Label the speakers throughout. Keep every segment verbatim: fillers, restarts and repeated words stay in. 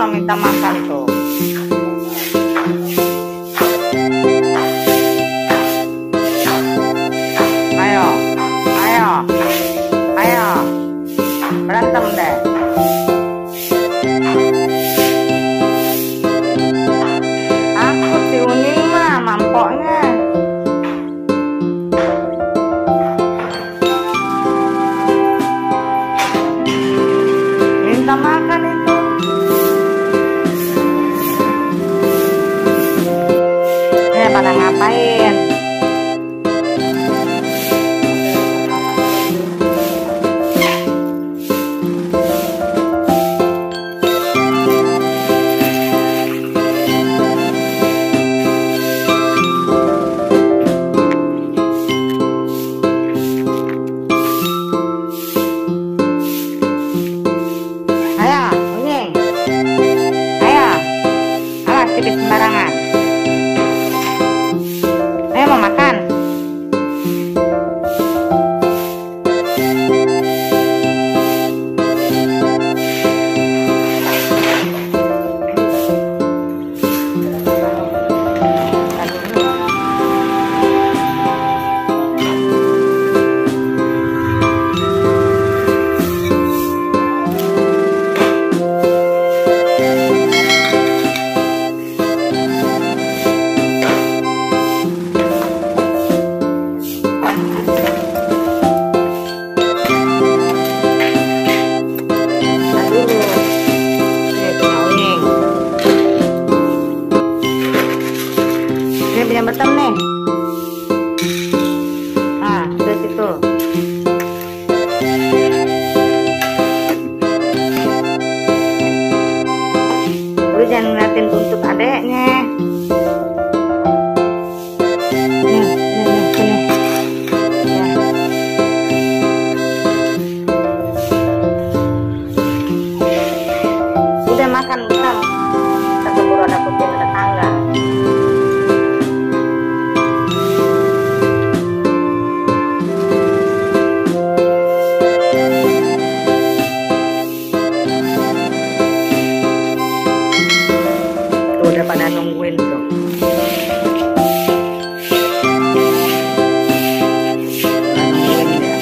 Speaker 1: sana minta makan tuh. Ayo, ayo, ayo, berantem deh. Aku si Uning mah mampoknya. Minta makan itu. Eh, pada ngapain? Sembarangan. Ayo mau makan. Yang betul nih. Nah, udah situ. Lu jangan ngeliatin buntut adeknya. Nih, nih, nih, sini. Ya. Udah makan besar. Kita keburu ada kucing tetangga. Udah pada nungguin tuh. Nungguin dia.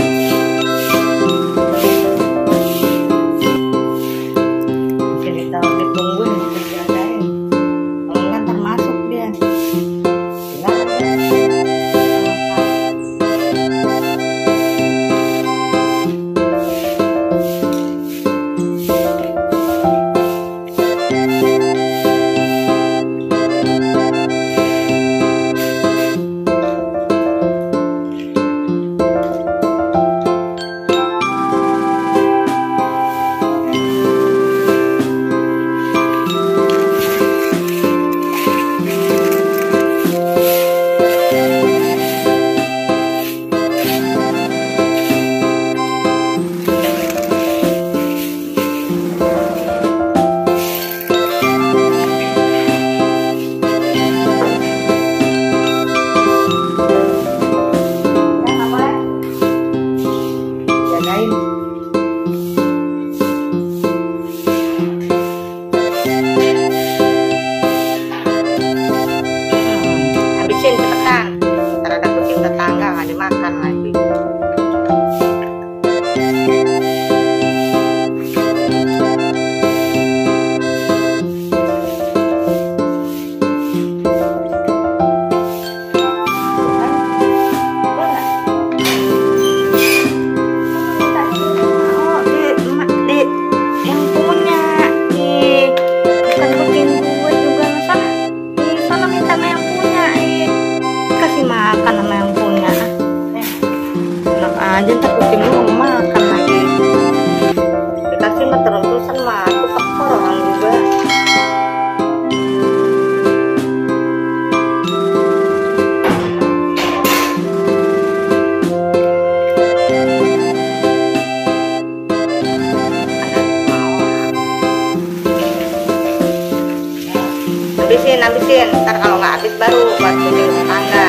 Speaker 1: Jadi kalau ditungguin dijagain. Kalau nggak termasuk dia. Nggak ada. Habisin cepetan, ntar ada kucing tetangga nggak dimakan lagi. Makan sama yang punya. Enak aja ntar kucing lu mau makan lagi. Dikasih mah terus-terusan mah aku tekor orang juga. Habisin, habisin. Ntar kalau nggak habis baru buat kucing tetangga.